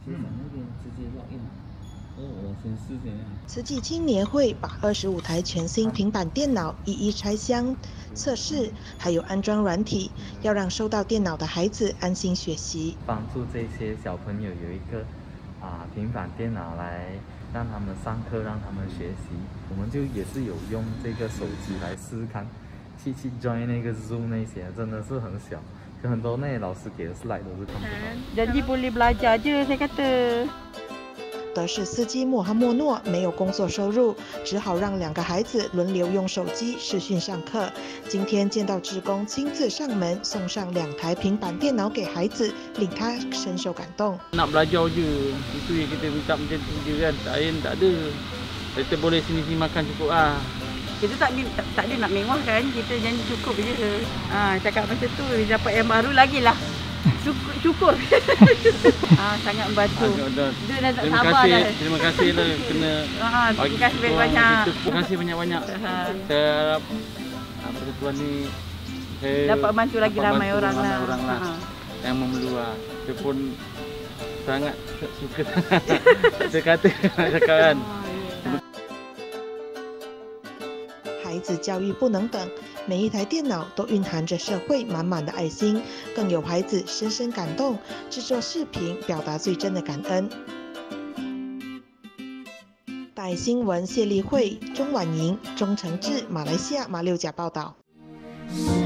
学长那边直接log in。我先试一下。 慈济青年会把25台全新平板电脑一一拆箱测试，还有安装软体，要让收到电脑的孩子安心学习， 帮助这些小朋友有一个平板电脑来让他们上课，让他们学习。我们就也是有用这个手机来试试看，去 join 那个 Zoom 那些，真的是很小，有很多那些老师给的 slide 都是看不到。 Janji boleh belajar je saya kata。 德士司机穆哈默诺没有工作收入，只好让2个孩子轮流用手机视讯上课。今天见到志工亲自上门送上2台平板电脑给孩子，令他深受感动。 Nak belajar je, itu yang kita minta macam tu je kan. Lain tak ada. Kita boleh sini-sini makan cukup ah. Kita tak ada nak mewah kan, kita janji cukup je. Cakap macam tu, dapat yang baru lagi lah. Syukur. Sangat membantu. Dia dah tak sabar dah. Terima kasih lah kena. Terima kasih banyak-banyak. Terima kasih banyak-banyak. Saya harap Persatuan ni dapat bantu lagi ramai orang lah. Yang memerlukan. Saya pun sangat suka. Saya kata cakap kan. 孩子教育不能等，每一台电脑都蕴含着社会满满的爱心，更有孩子深深感动，制作视频表达最真的感恩。大爱新闻谢立慧、钟婉莹、钟承志，马来西亚马六甲报道。